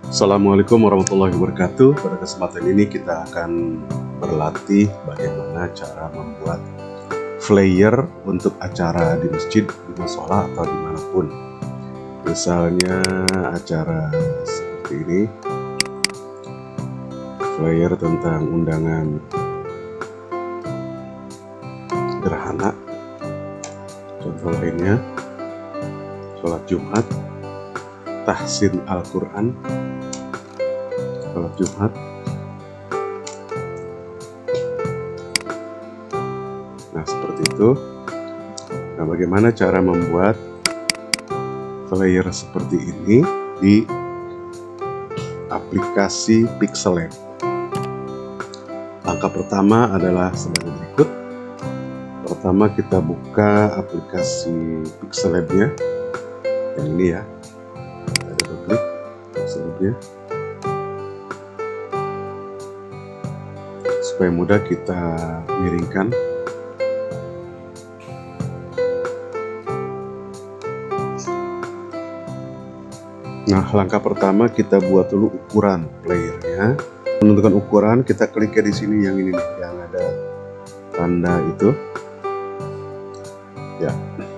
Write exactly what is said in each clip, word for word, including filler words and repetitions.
Assalamualaikum warahmatullahi wabarakatuh. Pada kesempatan ini kita akan berlatih bagaimana cara membuat flyer untuk acara di masjid, di musola atau dimanapun. Misalnya acara seperti ini, flyer tentang undangan gerhana. Contoh lainnya, sholat Jumat, tahsin Al-Quran, sholat Jumat. Nah, seperti itu. Nah, bagaimana cara membuat flyer seperti ini di aplikasi Pixel Lab? Langkah pertama adalah sebagai berikut. Pertama, kita buka aplikasi Pixel Lab-nya, yang ini ya. Kita double klik Pixel Lab-nya supaya mudah kita miringkan. Nah, langkah pertama kita buat dulu ukuran playernya. Menentukan ukuran, kita klik di sini yang ini nih, yang ada tanda itu. Ya.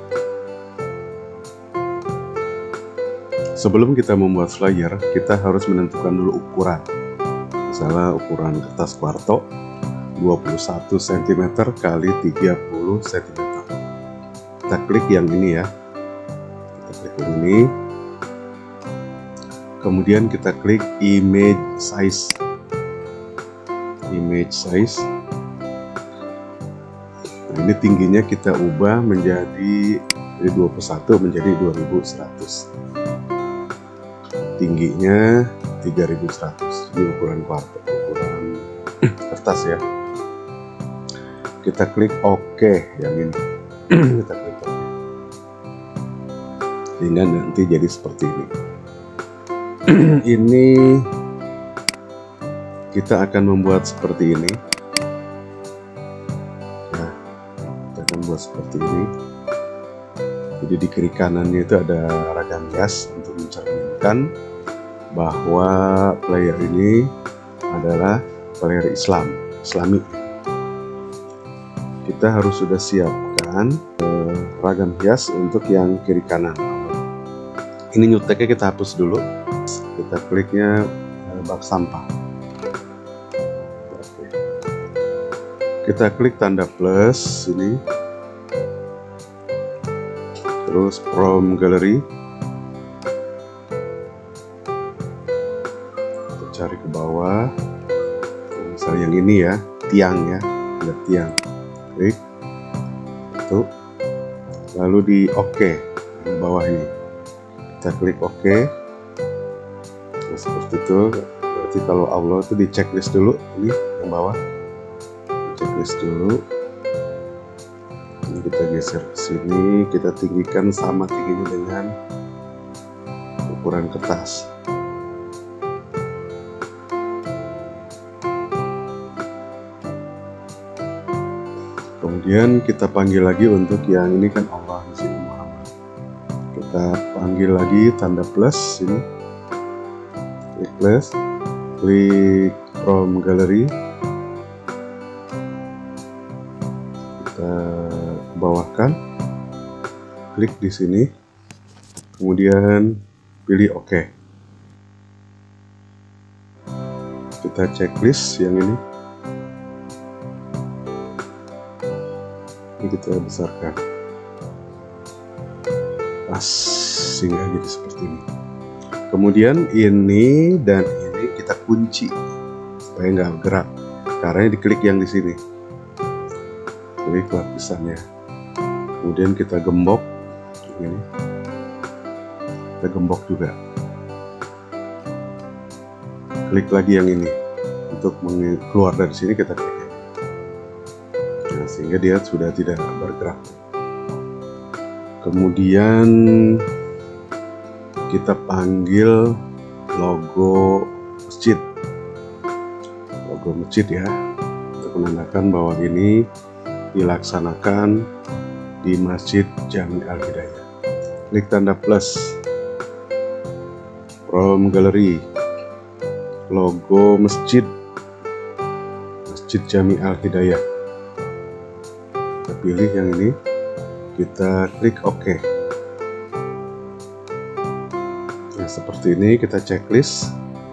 Sebelum kita membuat flyer, kita harus menentukan dulu ukuran. Misalnya ukuran kertas Quarto dua puluh satu sentimeter kali tiga puluh sentimeter. Kita klik yang ini ya. Kita klik yang ini. Kemudian kita klik image size. Image size. Nah, ini tingginya kita ubah menjadi dari dua puluh satu menjadi dua ribu seratus. Tingginya tiga ribu seratus. Ini ukuran Quarto, ukuran kertas ya. Kita klik OK yang ini. Kita klik OK. Sehingga nanti jadi seperti ini. Ini kita akan membuat seperti ini. Nah, kita akan buat seperti ini. Jadi di kiri kanannya itu ada ragam hias untuk mencerminkan bahwa player ini adalah player Islam, Islami. Kita harus sudah siapkan eh, ragam hias untuk yang kiri kanan. Ini nyuteknya kita hapus dulu. Kita kliknya eh, bak sampah. Oke. Kita klik tanda plus ini. Terus from gallery. Kita cari ke bawah. Misalnya yang ini ya, tiang ya, ada tiang. Klik. Itu. Lalu di OK di bawah ini. Kita klik OK. Nah, seperti itu. Berarti kalau Allah itu di checklist dulu. Ini yang bawah. Di checklist dulu. Ini kita geser ke sini, kita tinggikan sama tingginya dengan ukuran kertas. Kemudian kita panggil lagi untuk yang ini kan Allah di sini Muhammad. Kita panggil lagi tanda plus ini. Klik plus, klik from gallery. Kita bawahkan, klik di sini, kemudian pilih OK. Kita checklist yang ini, ini kita besarkan, pas sehingga jadi seperti ini. Kemudian ini dan ini kita kunci supaya nggak gerak, karena diklik yang di sini. Klik lapisannya, kemudian kita gembok ini, kita gembok juga, klik lagi yang ini untuk keluar dari sini, kita klik ini. Nah, sehingga dia sudah tidak bergerak. Kemudian kita panggil logo masjid, logo masjid ya, untuk menandakan bahwa ini dilaksanakan di Masjid Jami Al-Hidayah. Klik tanda plus from gallery, logo masjid Masjid Jami Al Hidayah. Kita pilih yang ini, kita klik OK. Nah, seperti ini kita checklist.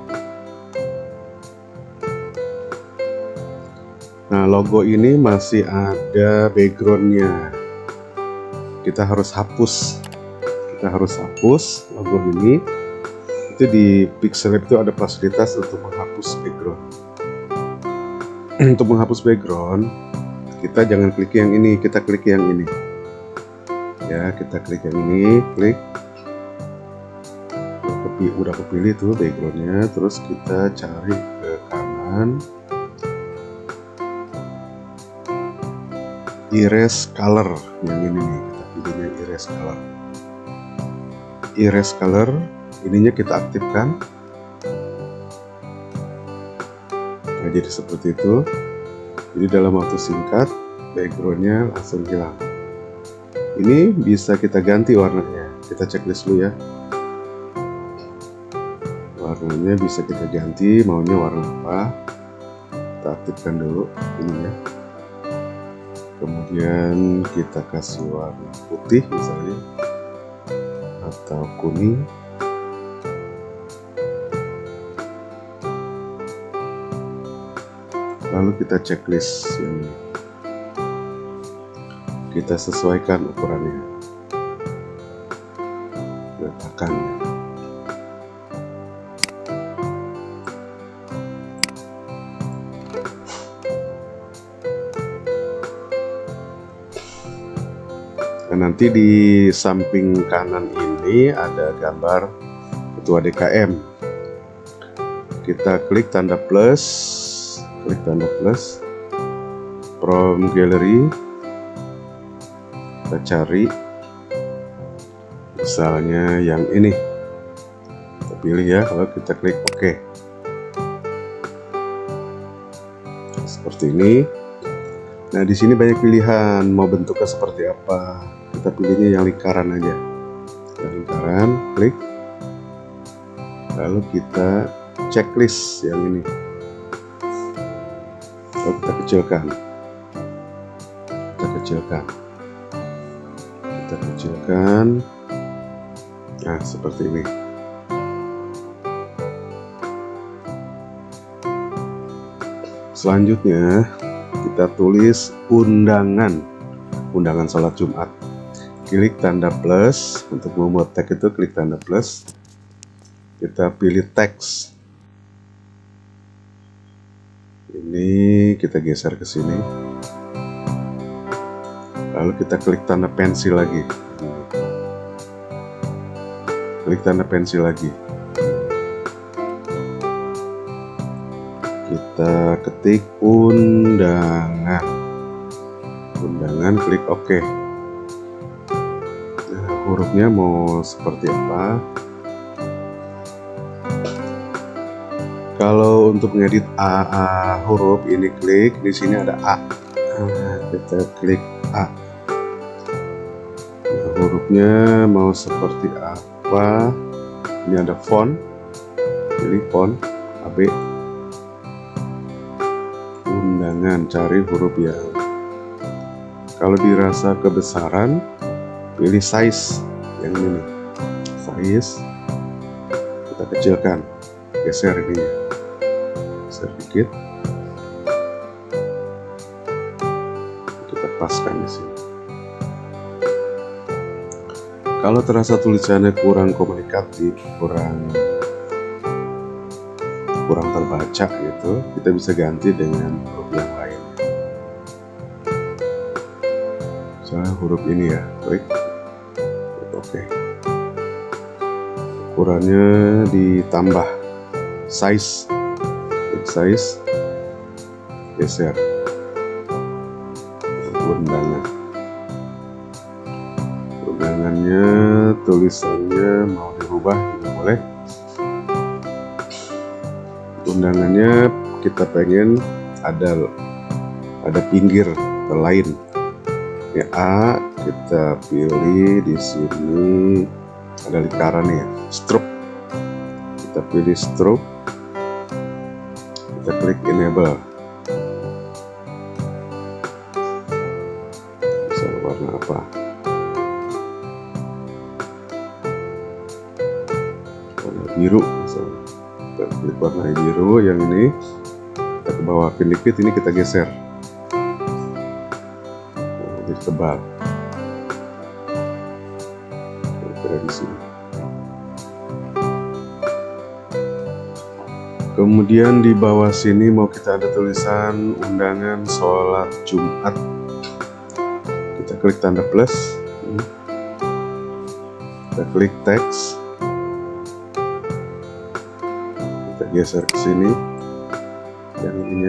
Nah, logo ini masih ada backgroundnya. Kita harus hapus. Kita harus hapus logo ini. Itu di Pixellab itu ada fasilitas untuk menghapus background. Untuk menghapus background, kita jangan klik yang ini, kita klik yang ini. Ya, kita klik yang ini, klik. Udah kepilih tuh backgroundnya, terus kita cari ke kanan. Erase color yang ini nih, kita pilihnya erase color. Erase color ininya kita aktifkan. Nah, jadi seperti itu. Jadi dalam waktu singkat backgroundnya langsung hilang. Ini bisa kita ganti warnanya. Kita checklist dulu ya. Warnanya bisa kita ganti, maunya warna apa. Kita aktifkan dulu ini ya. Kemudian kita kasih warna putih misalnya, atau kuning. Lalu kita checklist ini. Kita sesuaikan ukurannya. Letakkan. Dan nanti di samping kanan ini ada gambar ketua D K M. Kita klik tanda plus, klik tanda plus, from gallery, kita cari misalnya yang ini, kita pilih ya. Kalau kita klik OK, seperti ini. Nah, di sini banyak pilihan mau bentuknya seperti apa. Kita pilihnya yang lingkaran aja. Yang lingkaran, klik. Lalu kita checklist yang ini. Lalu kita kecilkan. Kita kecilkan. Kita kecilkan. Nah, seperti ini. Selanjutnya kita tulis undangan, undangan sholat Jumat. Klik tanda plus. Untuk membuat teks itu klik tanda plus. Kita pilih teks. Ini kita geser ke sini. Lalu kita klik tanda pensil lagi. Klik tanda pensil lagi. Kita ketik undangan. Undangan, klik OK. Nah, hurufnya mau seperti apa? Kalau untuk mengedit A, A huruf ini klik di sini ada A. Nah, kita klik A. Nah, hurufnya mau seperti apa? Ini ada font. Pilih font A B. Undangan, cari huruf yang. Kalau dirasa kebesaran, pilih size yang ini nih. Size kita kecilkan, geser ini ya. Geser dikit. Kita paskan di sini. Kalau terasa tulisannya kurang komunikatif, kurang kurang terbaca gitu, kita bisa ganti dengan huruf yang lain. Misalnya huruf ini ya, klik OK. Ukurannya ditambah, size, klik size, geser. Undangan. Undangannya, tulisannya mau dirubah juga boleh. Undangannya kita pengen ada ada pinggir lain ya. A kita pilih di sini ada lingkaran ya, stroke. Kita pilih stroke. kita klik enable. Bisa warna apa? Warna biru misalnya. Kita klik warna biru yang ini, kita ke bawah dikit, ini kita geser. Nah, jadi tebal. Kira-kira di sini. Kemudian di bawah sini mau kita ada tulisan undangan sholat Jumat. Kita klik tanda plus, kita klik teks, kita geser ke sini, yang ininya,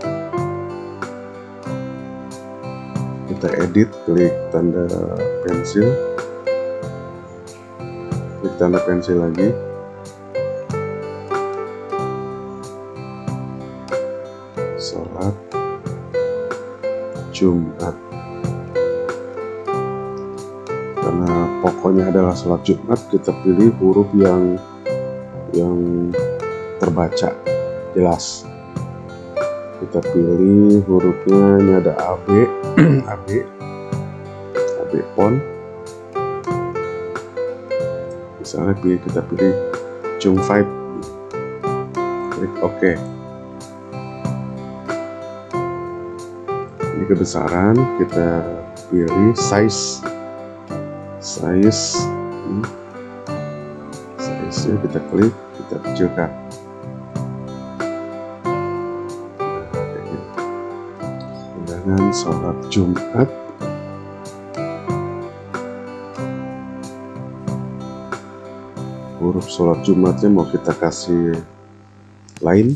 kita edit, klik tanda pensil, klik tanda pensil lagi. Sholat Jumat, karena pokoknya adalah sholat Jumat, kita pilih huruf yang yang terbaca jelas. Kita pilih hurufnya, ini ada A B, A B, A B font. Misalnya pilih, kita pilih Jung lima, klik OK. Ini kebesaran, kita pilih size, size, hmm. size-nya kita klik, kita kecilkan. Undangan sholat Jumat. Huruf sholat Jumatnya mau kita kasih lain.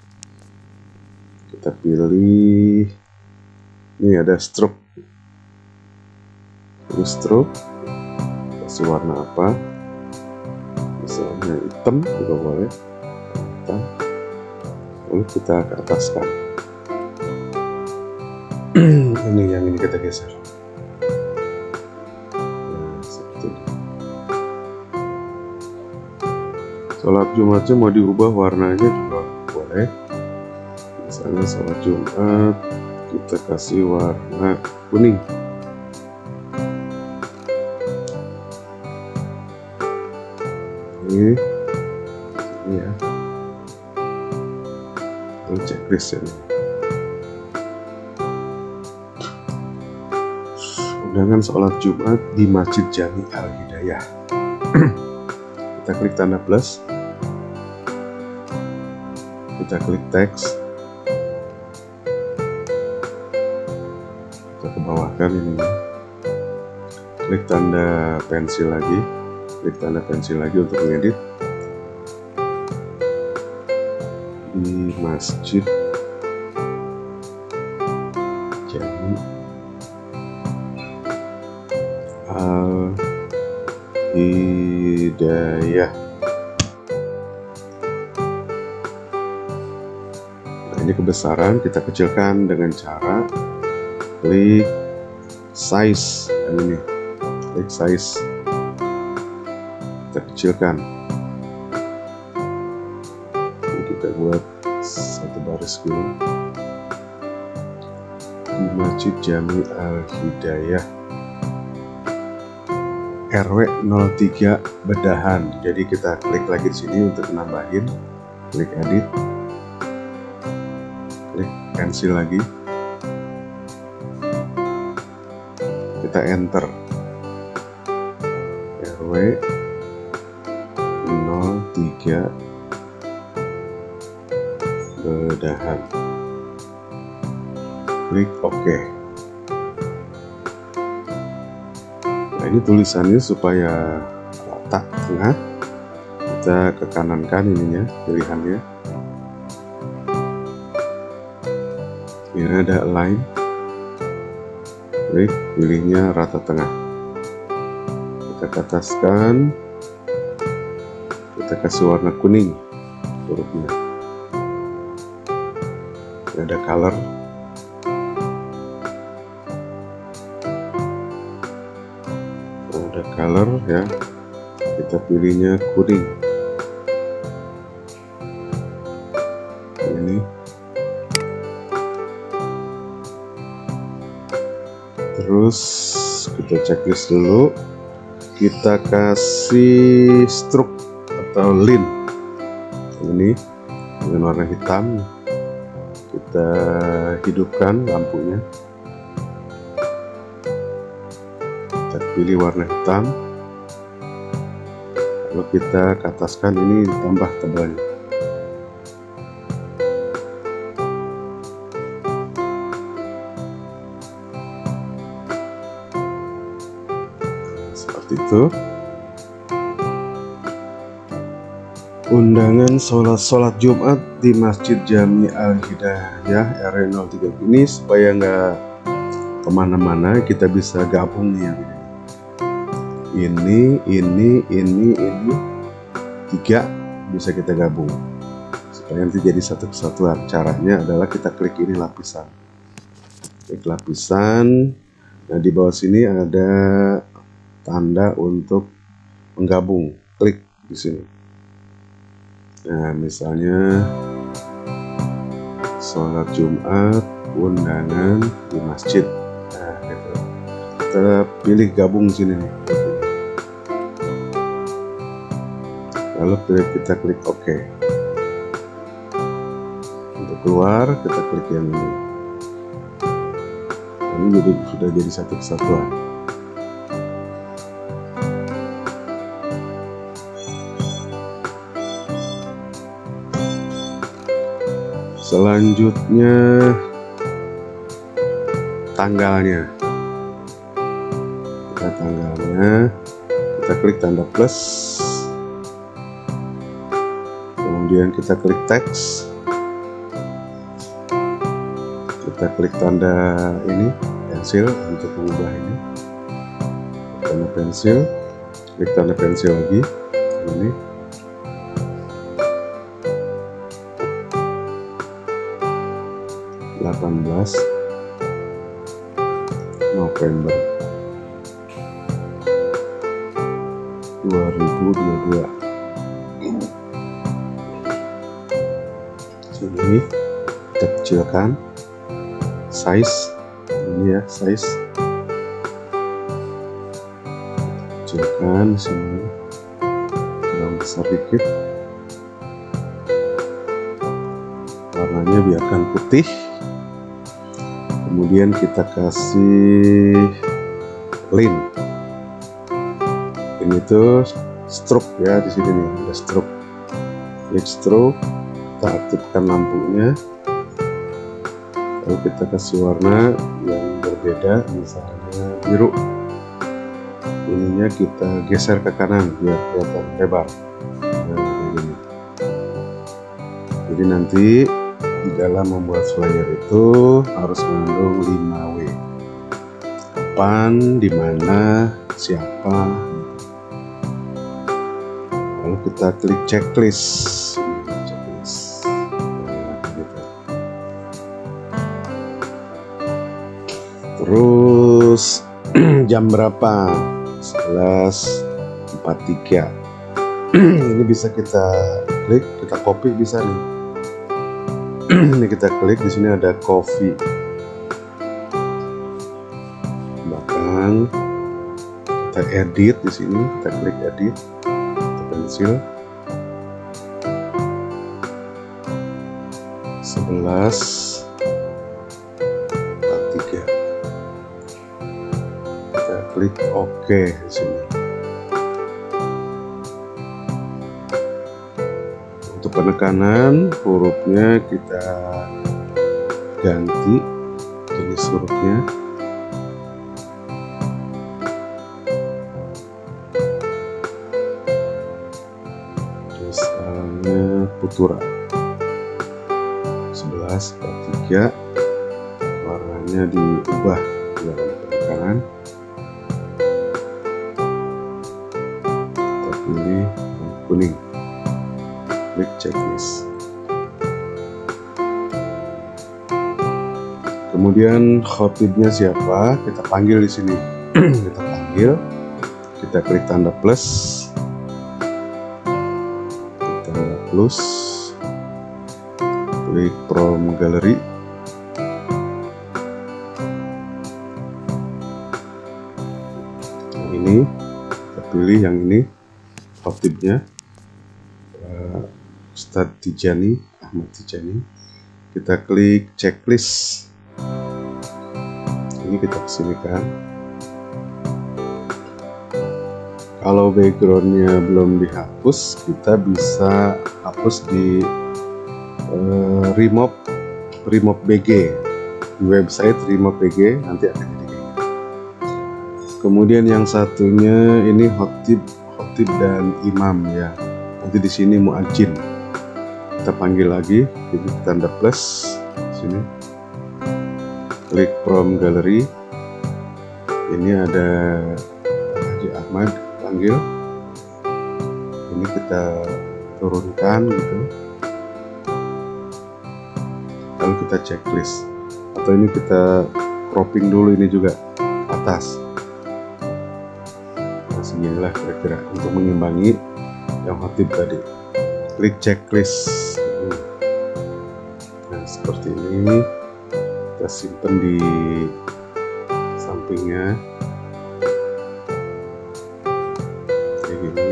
Kita pilih, ini ada stroke, ini stroke, kasih warna apa, misalnya hitam juga boleh, hitam. Lalu kita ke ataskan. Ini yang ini kita geser. Nah, seperti ini. Sholat Jumatnya mau diubah warnanya juga boleh. Misalnya sholat Jumat kita kasih warna kuning. Ini, ini ya. Lalu checklist ya. Undangan sholat Jumat di Masjid Jami Al Hidayah. Kita klik tanda plus, kita klik teks, kita ke bawah kan ini, klik tanda pensil lagi, klik tanda pensil lagi untuk mengedit. Di Masjid Jami Al Hidayah. Nah, ini kebesaran kita kecilkan dengan cara klik size, yang ini, klik size, kita kecilkan. Ini kita buat satu baris gini. Di Masjid Jami Al Hidayah, R W nol tiga Bedahan. Jadi kita klik lagi di sini untuk nambahin, klik edit, klik pensil lagi, kita enter, R W nol tiga Bedahan, klik OK. Nah, ini tulisannya supaya kotak tengah, kita ke kanan kan ininya, pilihannya. Ini ada align, klik, pilihnya rata tengah. Kita ke ataskan, kita kasih warna kuning hurufnya. Ini ada color. Ada color ya, kita pilihnya kuning. Ini Terus kita checklist dulu, kita kasih stroke atau line ini dengan warna hitam, kita hidupkan lampunya, kita pilih warna hitam, lalu kita ke ataskan, ini tambah tebalnya. Seperti itu. Undangan sholat-sholat Jumat di Masjid Jami Al-Hidayah R W nol tiga ini, supaya nggak kemana-mana, kita bisa gabung nih. Ini, ini, ini, ini tiga bisa kita gabung supaya nanti jadi satu kesatuan. Caranya adalah kita klik ini lapisan, klik lapisan. Nah, di bawah sini ada tanda untuk menggabung, klik di sini. Nah, misalnya sholat Jumat undangan di masjid. Nah, gitu. Kita pilih gabung sini nih. Lalu kita klik OK. Untuk keluar kita klik yang ini. Ini jadi sudah jadi satu kesatuan. Selanjutnya tanggalnya, kita tanggalnya kita klik tanda plus, kemudian kita klik teks, kita klik tanda ini pensil untuk mengubah ini, tanda pensil, klik tanda pensil lagi ini. delapan belas November dua ribu dua puluh dua. Sini kita kecilkan size ini ya, size kecilkan sini, kurang besar dikit, warnanya biarkan putih. Kemudian kita kasih line. Ini tuh stroke ya, di sini nih ada stroke. Klik stroke, kita aktifkan lampunya. Lalu kita kasih warna yang berbeda, misalnya biru. Ininya kita geser ke kanan biar kelihatan lebar. Nah, ini. Jadi nanti di dalam membuat flyer itu harus mengandung lima W. Kapan, di mana, siapa. Lalu kita klik checklist. checklist. Nah, gitu. Terus jam berapa? sebelas empat puluh tiga. Ini bisa kita klik, kita copy bisa nih. Ini kita klik, di sini ada coffee. Bahkan kita edit di sini, kita klik edit, kita pensil. sebelas empat puluh tiga. Kita klik OK di sini. Untuk penekanan hurufnya kita ganti jenis hurufnya. Misalnya Putura sebelas empat puluh tiga, warnanya diubah biar ada penekanan. Kita pilih kuning, klik checklist. Kemudian khotibnya siapa? Kita panggil di sini. Kita panggil, kita klik tanda plus, klik tanda plus, klik from gallery. ini, kita pilih yang ini khotibnya, uh, Ustadz Tijani, Ahmad Tijani. Kita klik checklist. Ini kita kesinikan. Kalau backgroundnya belum dihapus, kita bisa hapus di uh, remove remove B G di website remove B G, nanti akan jadi kayak gitu. Kemudian yang satunya ini khotib khotib dan imam ya. Nanti di sini muadzin. Kita panggil lagi, klik tanda plus sini, klik from gallery. Ini ada Haji Ahmad, panggil. Ini kita turunkan gitu. Lalu kita checklist, atau ini kita cropping dulu ini juga atas. Nah, seginilah kira-kira untuk mengimbangi yang khotib tadi. Klik checklist. Nah, seperti ini kita simpan di sampingnya kayak gini.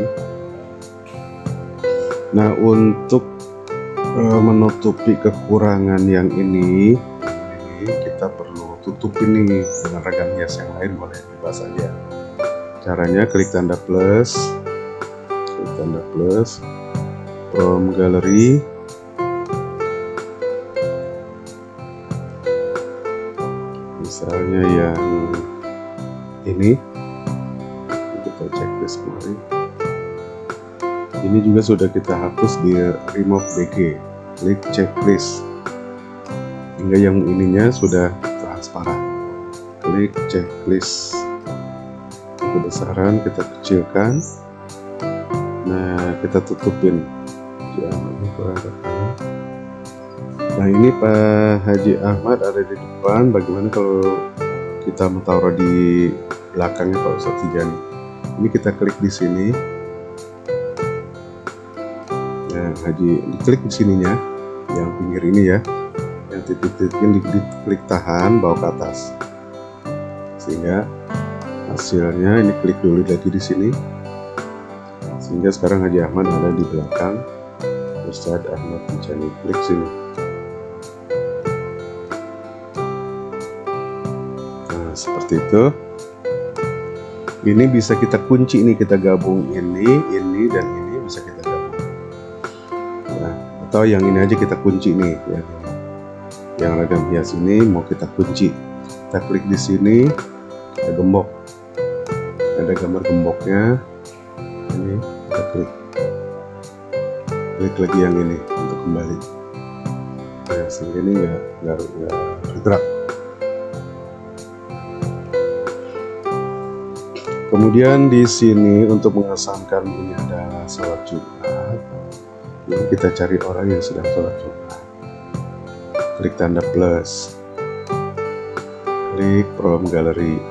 Nah, untuk e, menutupi kekurangan yang ini, ini kita perlu tutup ini dengan ragam hias yang lain, boleh bebas saja. Caranya klik tanda plus, klik tanda plus from gallery. Misalnya yang ini, kita checklist kemarin. Ini juga sudah kita hapus di remove B G. Klik checklist hingga yang ininya sudah transparan. Klik checklist, kebesaran kita kecilkan. Nah, kita tutupin. Nah, ini Pak Haji Ahmad ada di depan. Bagaimana kalau kita mau taruh di belakangnya Pak Ustadz Tijani? Ini kita klik di sini. Nah, Haji diklik di sininya, yang pinggir ini ya, yang titik-titiknya diklik tahan bawa ke atas, sehingga hasilnya ini klik dulu lagi di sini, sehingga sekarang Haji Ahmad ada di belakang Ustadz Ahmad Tijani. Klik sini. Nah, seperti itu. Ini bisa kita kunci, ini kita gabung ini, ini dan ini bisa kita gabung. Nah, atau yang ini aja kita kunci nih, ya. Yang ragam hias ini mau kita kunci. Kita klik di sini, kita gembok. Ada gambar gemboknya. Ini kita klik. Klik lagi yang ini untuk kembali. Nah, sehingga ini nggak nggak nggak bergerak. Kemudian di sini untuk mengesankan ini ada sholat Jumat. Jadi kita cari orang yang sedang sholat Jumat. Klik tanda plus. Klik from gallery.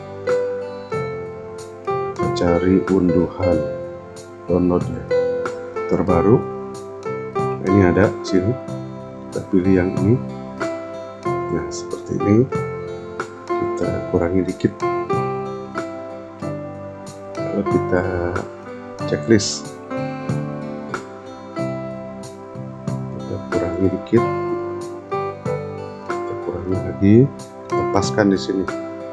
Kita cari unduhan downloadnya terbaru. Ini ada sini, kita pilih yang ini. Nah, seperti ini, kita kurangi dikit, lalu kita checklist, kita kurangi dikit, kita kurangi lagi, lepaskan di sini.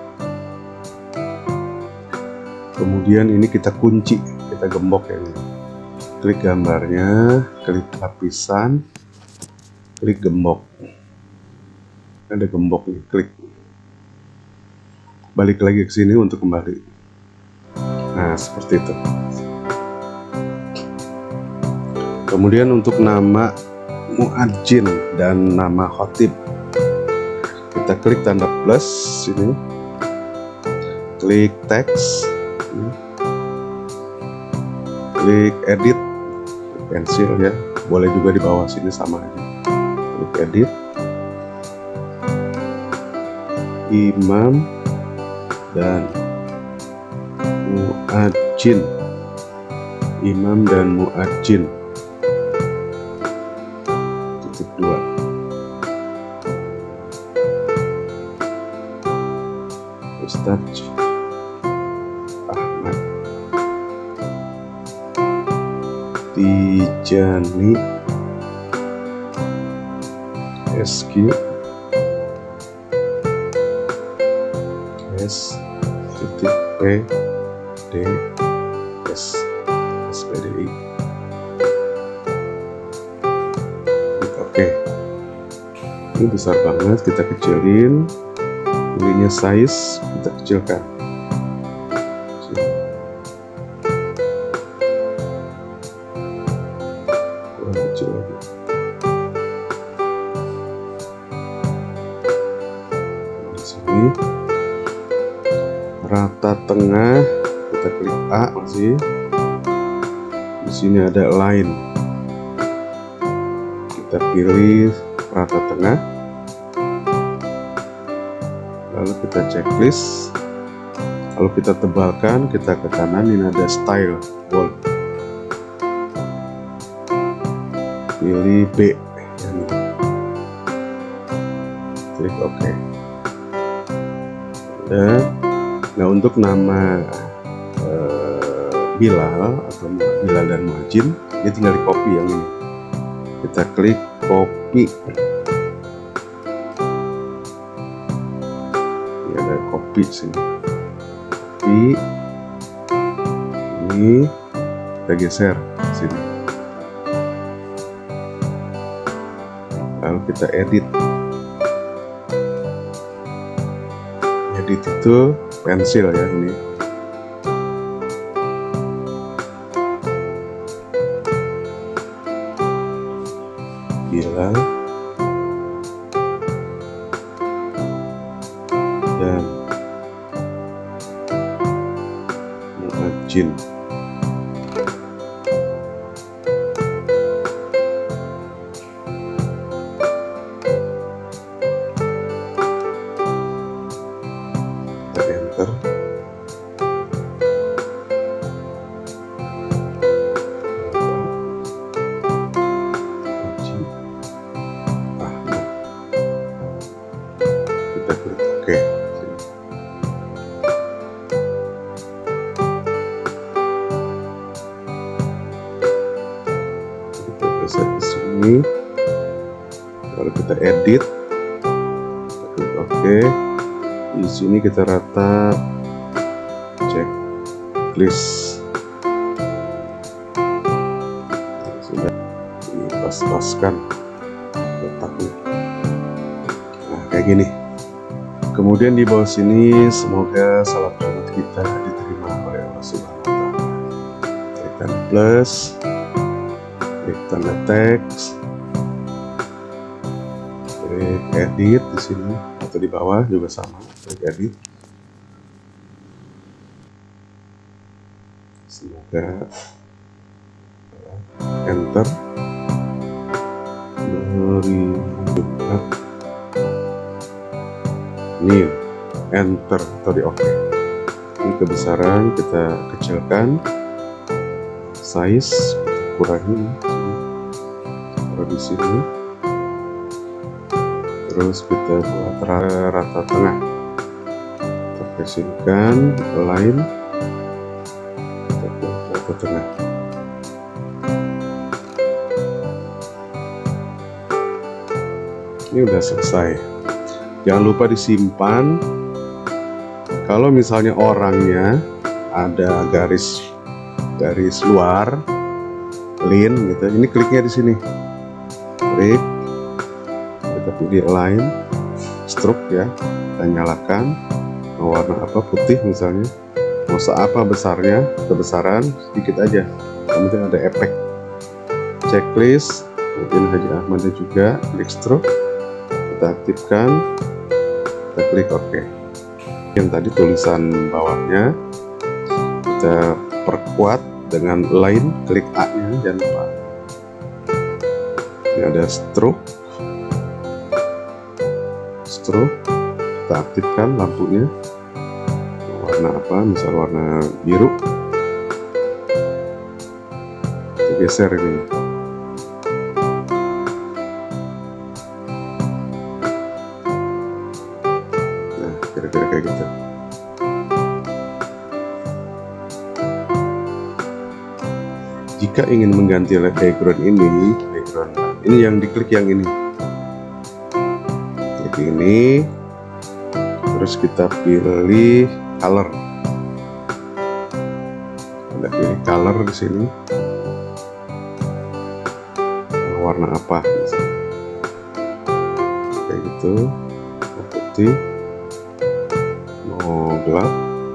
Kemudian ini kita kunci, kita gembok ya ini. Klik gambarnya, klik lapisan, klik gembok. Ada gembok nih, klik. Balik lagi ke sini untuk kembali. Nah, seperti itu. Kemudian untuk nama muadzin dan nama khotib, kita klik tanda plus sini, klik teks, klik edit. Pensil ya, boleh juga di bawah sini sama aja. Klik edit, imam dan muadzin, imam dan muadzin, titik dua. Ustadz Ahmad Tijani S Q S titik P D S S P D I. Oke, ini besar banget, kita kecilin. Ininya size kita kecilkan. Kurang kecil lagi. Di sini rata tengah, kita klik A masih. Di sini ada line, kita pilih rata tengah, lalu kita checklist. Kalau kita tebalkan, kita ke kanan, ini ada style wall, pilih B, klik OK. Dan nah, untuk nama uh, Bilal atau Bilal dan Muhajin, ini tinggal di copy yang ini. Kita klik copy. Ini ada copy sini. Copy. Ini kita geser sini. Lalu kita edit. Edit itu pensil ya ini. Bilal dan Muhajin. Kita enter. Oke, kita geser ke sini, lalu kita edit, kita klik OK. Di sini kita rata, checklist, sudah dipas-paskan letaknya. Nah, kayak gini. Kemudian di bawah sini, semoga salat Jumat kita diterima oleh Allah Subhanahu wa Ta'ala. Klik tanda plus, klik tanda teks, klik edit di sini atau di bawah juga sama, klik edit. Semoga enter. Hari Jumat. New, enter atau di OK. Ini kebesaran kita kecilkan, size kita kurangi, taruh di sini, terus kita buat rata tengah, kita presikan line, kita buat rata tengah. Ini udah selesai. Jangan lupa disimpan. Kalau misalnya orangnya ada garis garis luar, line gitu, ini kliknya di sini. Klik, kita pilih line, stroke ya, kita nyalakan. Mau warna apa, putih misalnya. Mau seapa besarnya, kebesaran sedikit aja. Kemudian ada efek. Checklist, mungkin Haji Ahmadnya juga, klik stroke, kita aktifkan. Kita klik OK. Yang tadi tulisan bawahnya kita perkuat dengan line, klik A nya jangan lupa. Ini ada stroke, stroke kita aktifkan lampunya. Warna apa, misal warna biru, kita geser ini. Kira-kira kayak gitu. jika ingin mengganti background ini, background ini yang diklik yang ini, klik ini, terus kita pilih color. Kita pilih color di sini, warna apa, misalnya. Kayak gitu, mau putih, mau gelap.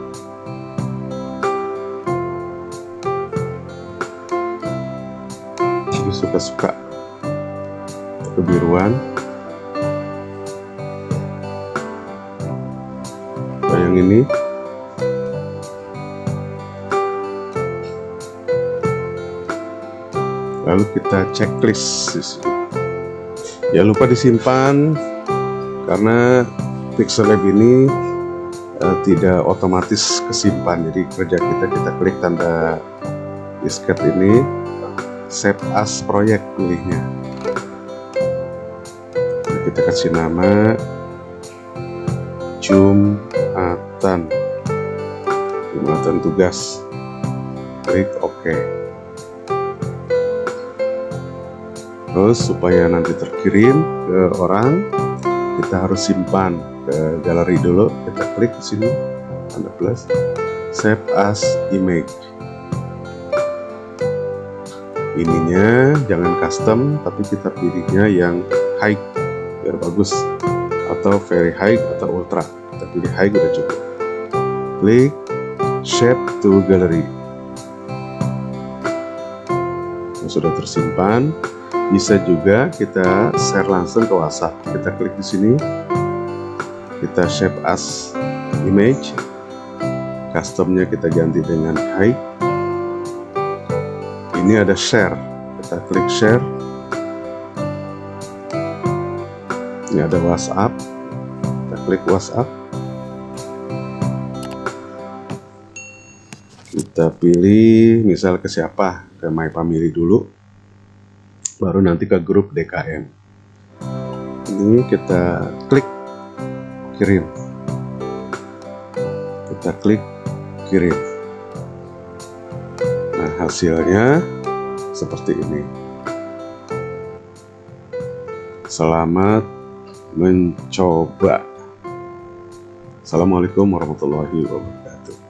Suka-suka kebiruan, yang ini lalu kita checklist. Jangan lupa disimpan karena Pixel Lab ini uh, tidak otomatis kesimpan, jadi kerja kita kita klik tanda disket ini, save as project, pilihnya. Nah, kita kasih nama Jumatan, Jumatan tugas, klik OK. Terus supaya nanti terkirim ke orang, kita harus simpan ke galeri dulu. Kita klik di sini tanda plus, save as image. Ininya jangan custom, tapi kita pilihnya yang high biar bagus, atau very high atau ultra. Kita pilih high udah cukup. Klik shape to gallery. Nah, sudah tersimpan. Bisa juga kita share langsung ke WhatsApp. Kita klik di sini, kita shape as image, customnya kita ganti dengan high. Ini ada share, kita klik share. Ini ada WhatsApp, kita klik WhatsApp. Kita pilih misal ke siapa, ke My Family dulu, baru nanti ke grup D K M. Ini kita klik kirim, kita klik kirim. Nah, hasilnya seperti ini. Selamat mencoba. Assalamualaikum warahmatullahi wabarakatuh.